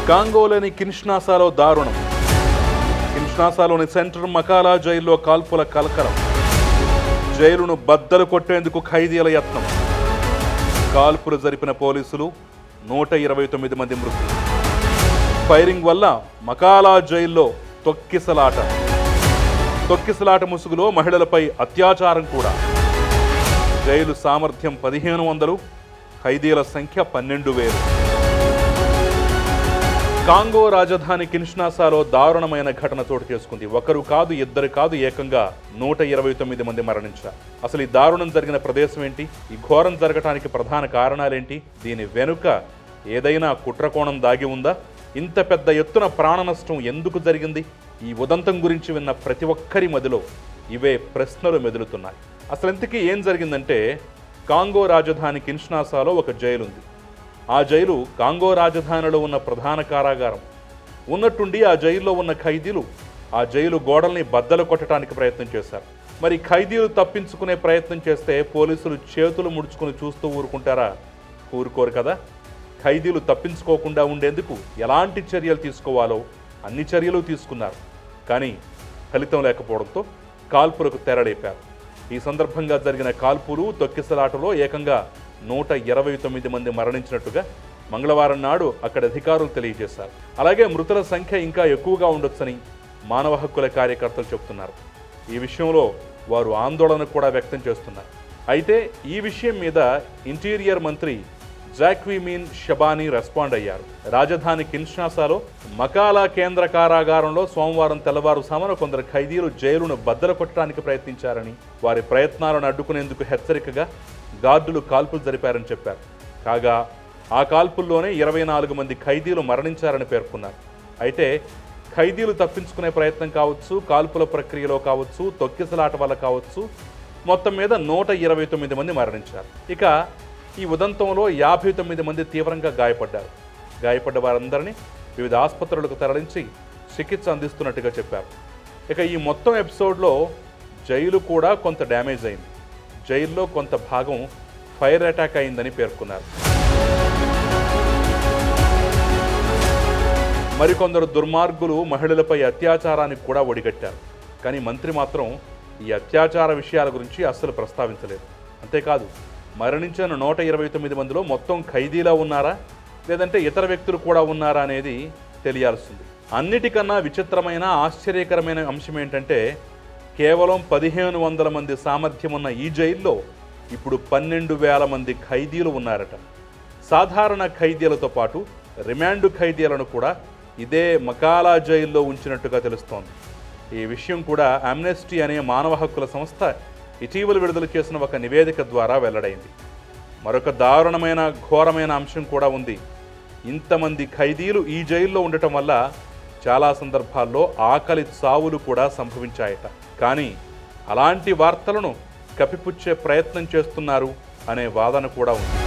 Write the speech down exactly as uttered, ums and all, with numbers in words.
కాంగోలోని కిన్షాసాలో దారుణం. కిన్షాసాలోని సెంట్రల్ మకాలా జైల్లో కాల్పుల కలకలం. జైలును బద్దలు కొట్టేందుకు ఖైదీల యత్నం. కాల్పులు జరిపిన పోలీసులు, నూట ఇరవై తొమ్మిది మంది మృతి. ఫైరింగ్ వల్ల మకాలా జైల్లో తొక్కిసలాట. తొక్కిసలాట ముసుగులో మహిళలపై అత్యాచారం కూడా. జైలు సామర్థ్యం పదిహేను వందలు, ఖైదీల సంఖ్య పన్నెండు వేలు. కాంగో రాజధాని కిన్షాసాలో దారుణమైన ఘటన చోటు చేసుకుంది. ఒకరు కాదు, ఇద్దరు కాదు, ఏకంగా నూట ఇరవై తొమ్మిది మంది మరణించారు. అసలు ఈ దారుణం జరిగిన ప్రదేశం ఏంటి? ఈ ఘోరం జరగటానికి ప్రధాన కారణాలేంటి? దీని వెనుక ఏదైనా కుట్రకోణం దాగి ఉందా? ఇంత పెద్ద ఎత్తున ప్రాణ నష్టం ఎందుకు జరిగింది? ఈ ఉదంతం గురించి విన్న ప్రతి ఒక్కరి మదిలో ఇవే ప్రశ్నలు మెదులుతున్నాయి. అసలు ఇంతకీ ఏం జరిగిందంటే, కాంగో రాజధాని కిన్షాసాలో ఒక జైలు ఉంది. ఆ జైలు కాంగో రాజధానిలో ఉన్న ప్రధాన కారాగారం. ఉన్నట్టుండి ఆ జైల్లో ఉన్న ఖైదీలు ఆ జైలు గోడల్ని బద్దలు కొట్టడానికి ప్రయత్నం చేశారు. మరి ఖైదీలు తప్పించుకునే ప్రయత్నం చేస్తే పోలీసులు చేతులు ముడుచుకుని చూస్తూ ఊరుకుంటారా? ఊరుకోరు కదా. ఖైదీలు తప్పించుకోకుండా ఉండేందుకు ఎలాంటి చర్యలు తీసుకోవాలో అన్ని చర్యలు తీసుకున్నారు. కానీ ఫలితం లేకపోవడంతో కాల్పులకు తెరలేపారు. ఈ సందర్భంగా జరిగిన కాల్పులు, తొక్కిసలాటలో ఏకంగా నూట ఇరవై తొమ్మిది మంది మరణించినట్టుగా మంగళవారం నాడు అక్కడ అధికారులు తెలియజేశారు. అలాగే మృతుల సంఖ్య ఇంకా ఎక్కువగా ఉండొచ్చని మానవ హక్కుల కార్యకర్తలు చెబుతున్నారు. ఈ విషయంలో వారు ఆందోళన కూడా వ్యక్తం చేస్తున్నారు. అయితే ఈ విషయం మీద ఇంటీరియర్ మంత్రి జాక్విమిన్ షబానీ రెస్పాండ్ అయ్యారు. రాజధాని కిన్షాసాలో మకాలా కేంద్ర కారాగారంలో సోమవారం తెల్లవారుజామున కొందరు ఖైదీలు జైలును బద్దలు కొట్టడానికి ప్రయత్నించారని, వారి ప్రయత్నాలను అడ్డుకునేందుకు హెచ్చరికగా గార్డులు కాల్పులు జరిపారని చెప్పారు. కాగా ఆ కాల్పుల్లోనే ఇరవై నాలుగు మంది ఖైదీలు మరణించారని పేర్కొన్నారు. అయితే ఖైదీలు తప్పించుకునే ప్రయత్నం కావచ్చు, కాల్పుల ప్రక్రియలో కావచ్చు, తొక్కిసలాట వల్ల కావచ్చు, మొత్తం మీద నూట ఇరవై తొమ్మిది మంది మరణించారు. ఇక ఈ ఉదంతంలో యాభై తొమ్మిది మంది తీవ్రంగా గాయపడ్డారు. గాయపడ్డ వారందరినీ వివిధ ఆసుపత్రులకు తరలించి చికిత్స అందిస్తున్నట్టుగా చెప్పారు. ఇక ఈ మొత్తం ఎపిసోడ్లో జైలు కూడా కొంత డ్యామేజ్ అయింది. జైల్లో కొంత భాగం ఫైర్ అటాక్ అయిందని పేర్కొన్నారు. మరికొందరు దుర్మార్గులు మహిళలపై అత్యాచారానికి కూడా ఒడిగట్టారు. కానీ మంత్రి మాత్రం ఈ అత్యాచార విషయాల గురించి అస్సలు ప్రస్తావించలేదు. అంతేకాదు, మరణించిన నూట ఇరవై తొమ్మిది మందిలో మొత్తం ఖైదీలా ఉన్నారా, లేదంటే ఇతర వ్యక్తులు కూడా ఉన్నారా అనేది తెలియాల్సింది. అన్నిటికన్నా విచిత్రమైన, ఆశ్చర్యకరమైన అంశం ఏంటంటే, కేవలం పదిహేను వందల మంది సామర్థ్యం ఉన్న ఈ జైల్లో ఇప్పుడు పన్నెండు వేల మంది ఖైదీలు ఉన్నారట. సాధారణ ఖైదీలతో పాటు రిమాండ్ ఖైదీలను కూడా ఇదే మకాలా జైల్లో ఉంచినట్టుగా తెలుస్తోంది. ఈ విషయం కూడా ఆమ్నెస్టీ అనే మానవ హక్కుల సంస్థ ఇటీవల విడుదల చేసిన ఒక నివేదిక ద్వారా వెల్లడైంది. మరొక దారుణమైన, ఘోరమైన అంశం కూడా ఉంది. ఇంతమంది ఖైదీలు ఈ జైల్లో ఉండటం వల్ల చాలా సందర్భాల్లో ఆకలి చావులు కూడా సంభవించాయట. కానీ అలాంటి వార్తలను కప్పిపుచ్చే ప్రయత్నం చేస్తున్నారు అనే వాదన కూడా ఉంది.